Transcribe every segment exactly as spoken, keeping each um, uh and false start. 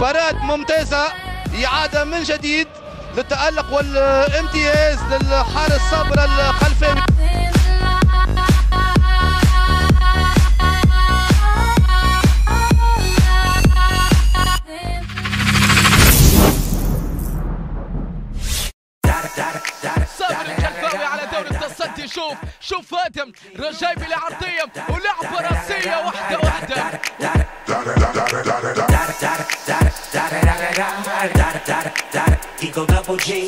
مباراة ممتازة، إعادة من جديد للتألق والامتياز للحارس صابر الخلفاوي. صابر الخلفاوي على دوري التصدي. شوف شوف فاتم رجايبي لعرضية ولعبة راسية واحدة واحدة. Eagle double G.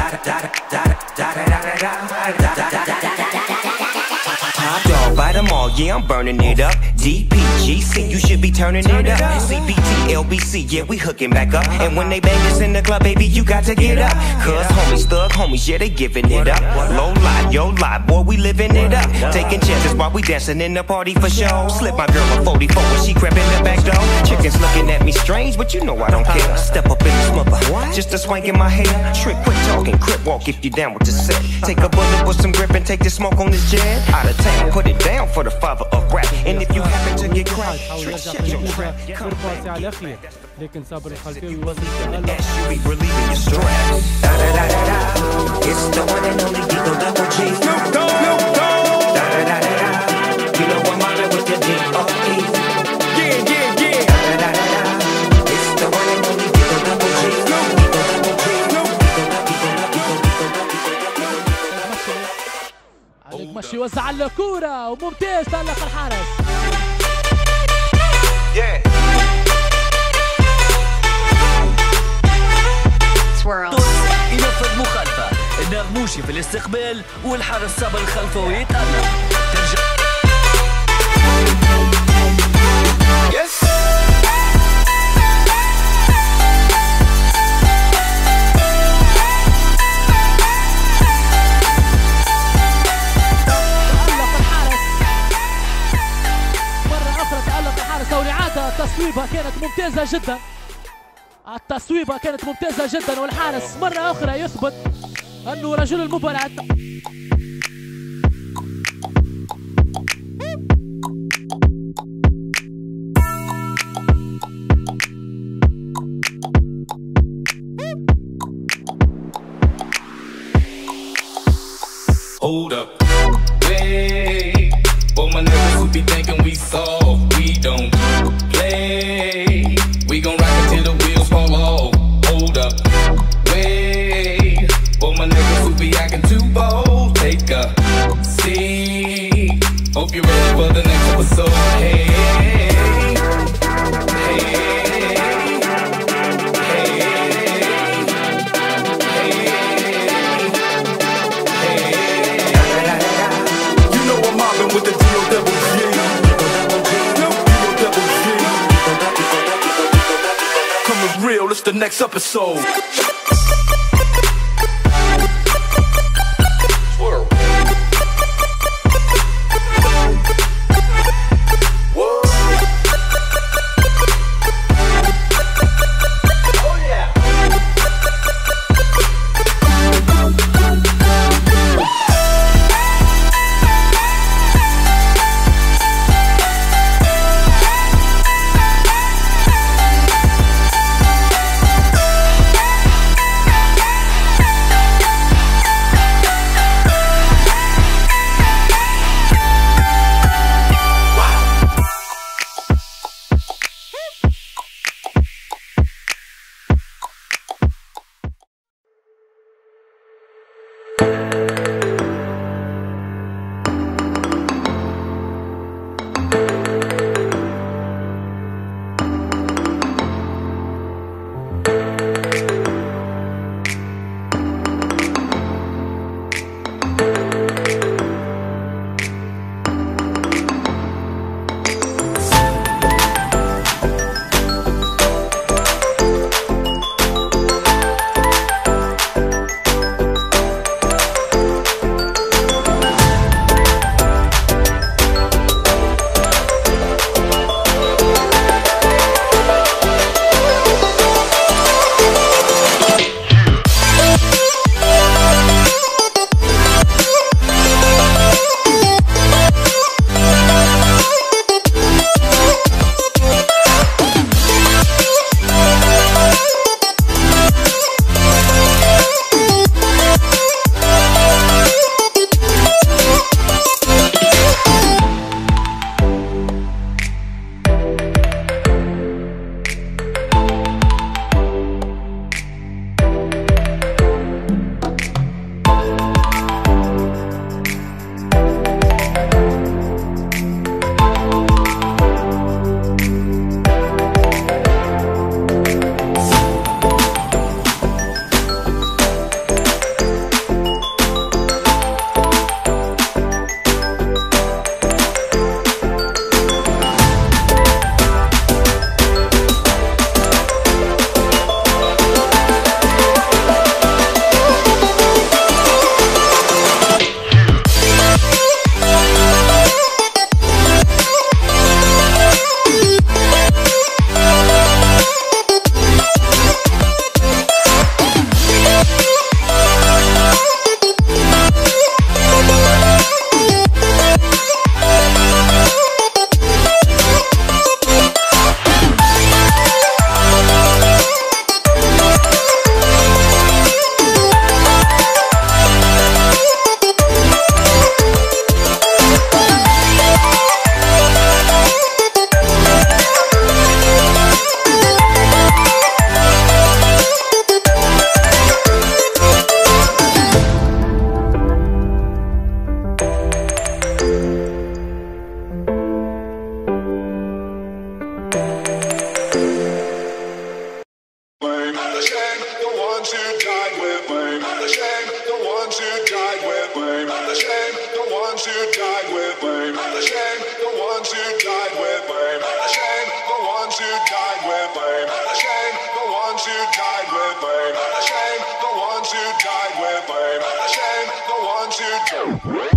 Top dog, bite them all, yeah, I'm burning it up. D P G C, you should be turning it up. C B T, L B C, yeah, we hooking back up. And when they bang us in the club, baby, you got to get up. Cause homies, thug homies, yeah, they giving it up. Low life, yo life, boy, we living it up. Taking chances while we dancing in the party for show. Slip my girl a forty-four when she crept in the back door. Chickens looking at me strange, but you know I don't care. Step up in the smother, just a swank in my hair. Trick, quit talking, crip walk if you down with the set. Take a bullet with some grip and take the smoke on this jet. Out of town, put it down for the father of rap. And if you happen to get cracked, trick, shut your trap. Come back. لكن صابر الخلفاوي وصل You be relieving your stress. Da da da da da. It's the one and only Eagle double G. Snoop Dogg. Snoop Dogg. Da da da da da. You know I'm mobbing with the D O E. Yeah yeah yeah. Da da da da da. It's the one and only Eagle double G. Snoop double G. Snoop. عليك مشي وزع الكورة وممتاز تألق الحارس. Yeah. ينفذ مخالفة، النغموشي في الاستقبال والحارس صابر الخلفاوي يتألق. ترجع Yes. تألق الحارس مرة أخرى، تألق الحارس والإعادة. التصويبة كانت ممتازة جدا، التصويبة كانت ممتازة جدا، والحارس مرة أخرى يثبت أنه رجل المباراة. Hold up, wait, for my niggas who be thinking we soft, we don't play. We gon' rock it till the wheels fall off. Hold up, wait, for my niggas who be acting too bold. Take a seat. Hope you're ready for the next episode. Hey, hey. With the D O double G, no D O double G. Coming real, it's the next episode. who died with blame. Shame the ones who died with blame. Shame the ones who died with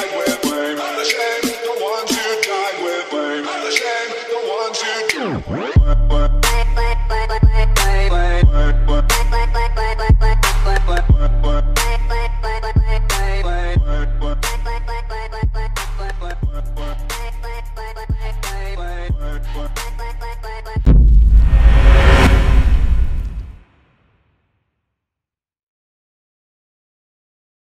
Shame the ones who died with blame. Shame the ones who died with blame.